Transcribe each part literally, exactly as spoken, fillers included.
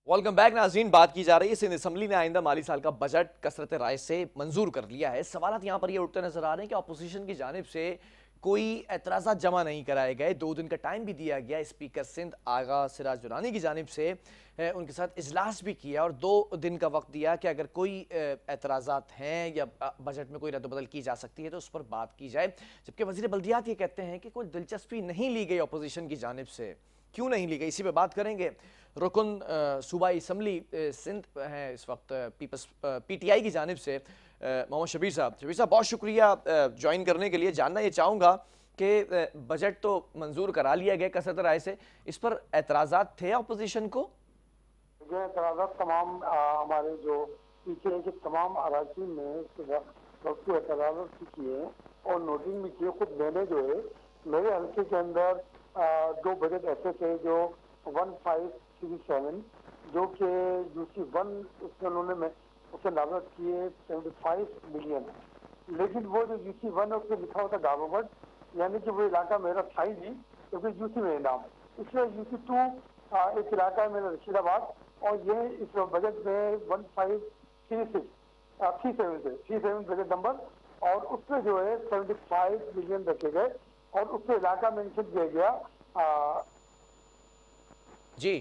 Welcome back नाज़रीन। बात की जा रही है सिंध असम्बली ने आइंदा माली साल का बजट कसरत राय से मंजूर कर लिया है। सवाल यहाँ पर ये उठते नजर आ रहे हैं कि अपोजिशन की जानिब से कोई एतराज़ात जमा नहीं कराए गए। दो दिन का टाइम भी दिया गया। स्पीकर सिंध आगा सिराज दुरानी की जानिब से उनके साथ इजलास भी किया और दो दिन का वक्त दिया कि अगर कोई एतराज़ात हैं या बजट में कोई रद्द-बदल की जा सकती है तो उस पर बात की जाए। जबकि वज़ीर बल्दियात ये कहते हैं कि कोई दिलचस्पी नहीं ली गई अपोजिशन की जानिब से। क्यों नहीं ली गई, इसी पे बात करेंगे। रुकन सूबाई असम्बली सिंध हैं इस वक्त पीपल्स पीटीआई की जानिब से मोहम्मद शबीर साहब। शबीर साहब बहुत शुक्रिया ज्वाइन करने के लिए। जानना ये चाहूँगा कि बजट तो मंजूर करा लिया गया कसरत राय से, इस पर एतराज़ात थे अपोजिशन को? ये एतराज़ात तमाम हमारे जो पीटीआई के तमाम अराकीन ने एतराज़ात किए और नोटिंग भी किए। खुद मैंने जो है मेरे हल्के के अंदर दो बजट ऐसे थे जो वन फाइव थ्री सेवन जो कि यूसी वन उसमें उन्होंने में उसे नामजद किए सेवेंटी फाइव मिलियन, लेकिन वो जो यूसी वन है उसमें लिखा होता गावोवट, यानी कि वो इलाका मेरा था ही नहीं क्योंकि तो यूसी में नाम। इसलिए यूसी टू एक इलाका है मेरा रशीदाबाद और ये इस बजट में one five three six three seven से थ्री सेवन बजट नंबर और उसमें जो है सेवेंटी फाइव मिलियन रखे गए और उसमें इलाका मेंशन किया गया आ, जी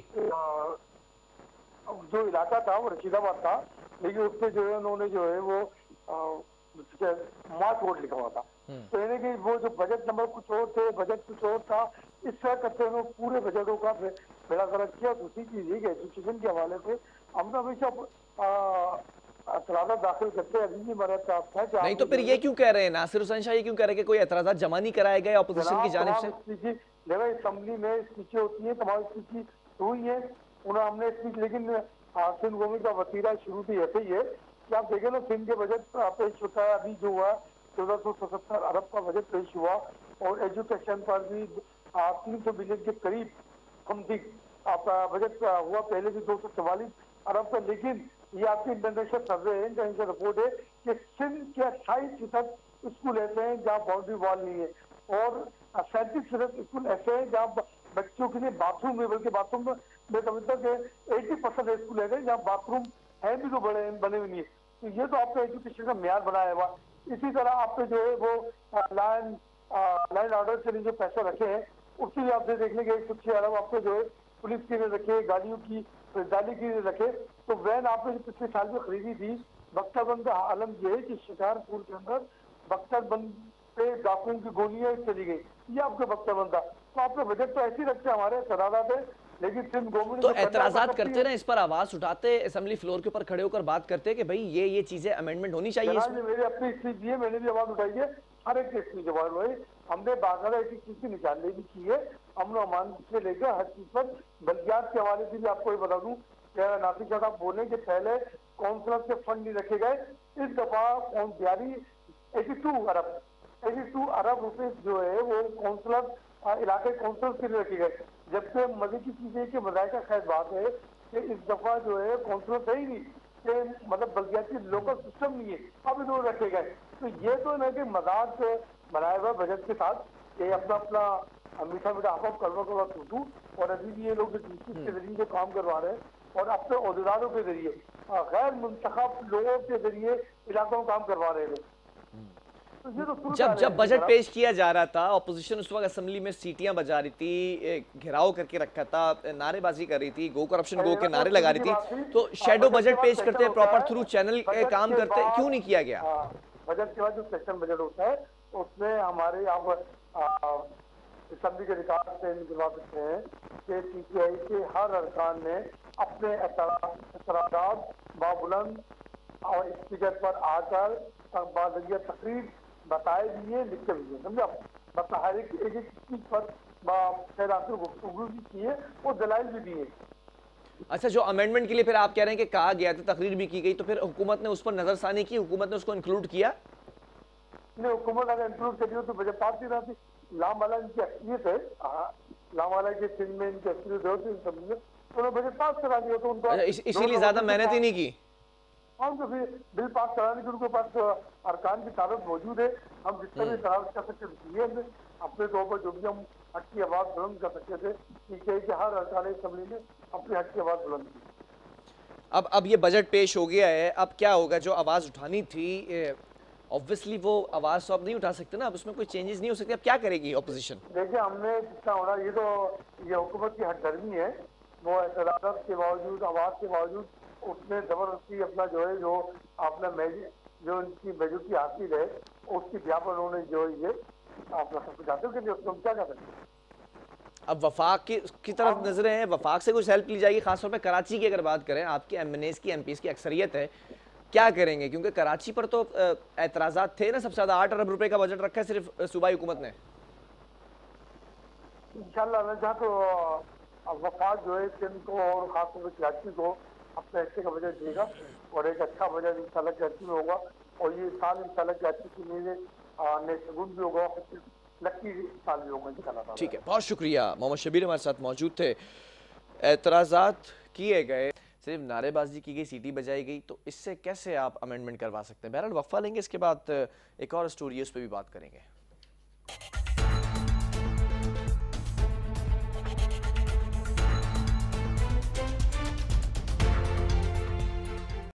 जो इलाका था वो रशीदाबाद था, लेकिन उसमें जो है उन्होंने जो है वो मार्च रोड लिखा हुआ था। तो यानी कि वो जो बजट नंबर कुछ और थे, बजट कुछ और था। इस तरह करते हुए पूरे बजटों का बेड़ा गर्क किया। दूसरी चीज ये एजुकेशन के हवाले से हमने हमेशा एतराज़ात दाखिल करते अभी भी मेरा था कि नहीं तो फिर ये क्यों कह रहे हैं नासिर हुसैन शाह, ये क्यों कह रहे हैं कि कोई एतराज़ात जमा नहीं कराए गए अपोजिशन की जानिब से? असेंबली में स्पीचें होती है, तमाम स्पीच हुई है उन्हें हमने स्पीच, लेकिन सिंध गवर्नमेंट का वतीरा शुरू भी ऐसे ही है कि आप देखें ना सिंध के बजट पेश होता है। अभी जो हुआ चौदह सौ सतहत्तर अरब का बजट पेश हुआ और एजुकेशन पर भी तीन सौ बिलियन के करीब समथिंग बजट हुआ, पहले भी दो सौ चवालीस अरब का। लेकिन ये आपकी इंटरनेशनल सर्वे है, इंटरनेशनल रिपोर्ट है कि सिंध के अट्ठाईस फीसद स्कूल ऐसे हैं जहाँ बाउंड्री वॉल नहीं है और सैंतीस फीसद स्कूल ऐसे हैं जहाँ बच्चों के लिए बाथरूम है, बल्कि बाथरूम में समझता कि एटी परसेंट स्कूल ऐसे जहाँ बाथरूम है भी तो बड़े बने हुए नहीं है। तो ये तो आपका एजुकेशन का म्यार बनाया हुआ। इसी तरह आपके जो है वो लाइन लाइन ऑर्डर के लिए जो पैसे रखे हैं उसके लिए आपसे देखने के एक सौ छह अरब आपके जो है पुलिस के लिए रखे, गाड़ियों की खरीदारी के लिए रखे। तो वैन आपने जो पिछले साल में खरीदी थी, बख्तरबंद का आलम ये है कि शिकारपुर के अंदर बख्तरबंद पे डाकुओं की गोलियां चली गई, ये आपके बख्तरबंद था। तो आपके बजट तो ऐसे ही रखते हमारे एतराज़ात है, लेकिन सिंध गवर्नमेंट तो एतराज़ात करते ना, इस पर आवाज उठाते, असेंबली फ्लोर के ऊपर खड़े होकर बात करते कि भाई ये ये चीजें अमेंडमेंट होनी चाहिए। मेरी अपनी स्पीच दी है, मैंने भी आवाज उठाई है, हर एक की स्पीच आवाज हुई। हमने बाकायदा एक चीज की निशानदेही भी की है, अमन अमान से लेकर हर चीज पर। बल्दियात के हवाले से भी आपको ये बता दूं नासिर शाह साहब बोले कि पहले काउंसिलर के फंड नहीं रखे गए, इस दफा बयालीस एटी टू अरब एटी टू अरब रुपए जो है वो काउंसिलर इलाके काउंसिलर के लिए रखे गए। जबकि मजे की चीज है कि मजायका खैर बात है कि इस दफा जो है काउंसिलर सही नहीं कि मतलब बल्दियाती लोकल सिस्टम नहीं है, अब इन्होंने रखे गए। तो ये तो ना कि मजाक बनाया हुआ बजट के साथ ये अपना अपना मीठा मीठा आप करवा करवा टूटू। और अभी भी ये लोग के जरिए जो काम करवा रहे हैं और अपने अहदेदारों के जरिए गैर मुंतखब लोगों के जरिए इलाकों में काम करवा रहे हैं। तो जब जब बजट पेश किया जा रहा था, ऑपोजिशन उस वक्त असेंबली में सीटियां बजा रही थी, घेराव करके रखा था, नारेबाजी कर रही थी, गो करप्शन गो के नारे लगा रही थी, तो शेडो बजट पेश करते, प्रॉपर थ्रू चैनल काम करते, क्यों नहीं किया गया? बजट के बाद जो सेक्शन बजट होता है उसमें हमारे आप असेंबली के रिकॉर्ड से निकलवा सकते हैं कि पीटीआई के हर अरकान ने अपने एतराज़ात बाबुलंद और स्पीकर पर आकर बाज़िया तकरीर बताए भी है, लिखे भी है, समझे आप? मतलब हर एक एक एक चीज पर गुफ्तगू भी की है और दलाइल भी दिए। अच्छा, जो अमेंडमेंट के लिए फिर आप कह रहे हैं कि कहा गया था, तकरीर भी की गई, तो फिर हुकूमत ने उस पर नजरसानी की, हुकूमत ने उसको इंक्लूड किया? नहीं, हुकूमत अगर इंक्लूड करी तो बजट पास नहीं रहती। लामवाला इनकी असलियत है, लामवाला के सिंध में इनकी असलियत होती है, उन्होंने बजट पास करा दिया तो उनको इसीलिए ज्यादा मेहनत ही नहीं की। हम तो फिर बिल पास कराने के उनके पास अरकान की ताकत मौजूद है। हम जितना भी करार कर सकते थे अपने तौर पर, जो भी हम हक की आवाज बुलंद कर सकते थे, कि हर अरकान असेंबली ने अपने हक की आवाज बुलंद की। अब अब ये बजट पेश हो गया है, अब क्या होगा? जो आवाज़ उठानी थी, ऑब्वियसली वो आवाज़ तो अब नहीं उठा सकते ना, अब उसमें कोई चेंजेस नहीं हो सकते। अब क्या करेगी ऑपोजिशन? देखिए, हमने जितना होना, ये तो ये हुकूमत की हटदर्मी है। वो एतराज़ात के बावजूद, आवाज़ के बावजूद उसने ज़बरदस्ती अपना जो है, जो अपना मैजिक, जो उनकी मेजोरिटी हासिल है, उसकी ब्याह पर उन्होंने जो ये अपना सब कुछ हासिल कर लिया। उसको हम क्या कर सकते हैं? अब वफाक की की तरफ नजरें हैं, वफाक से कुछ हेल्प ली जाएगी? खासतौर पे कराची की अगर बात करें, आपके एम एन एज़ की, एम पीज़ की अक्सरियत है, क्या करेंगे? क्योंकि कराची पर तो एतराज़ात थे ना सबसे ज़्यादा। आठ अरब रुपए का बजट रखा है सिर्फ सूबाई हुकूमत ने। इंशाल्लाह जहाँ तो वफाक जो है सिंध को और खासतौर पर कराची को अपने हिस्से का बजट देगा, और एक अच्छा बजट इंशाल्लाह कराची में होगा। और ये साल इंशाल्लाह कराची के लिए नेशगुन भी होगा, लक्की साल भी होगा इंशाल्लाह। ठीक है, बहुत शुक्रिया। मोहम्मद शबीर हमारे साथ मौजूद थे। एतराज़ात किए गए, सिर्फ नारेबाजी की गई, सीटी बजाई गई, तो इससे कैसे आप अमेंडमेंट करवा सकते हैं? बहरहाल वक्फा लेंगे, इसके बाद एक और स्टोरी है, उस पर भी बात करेंगे।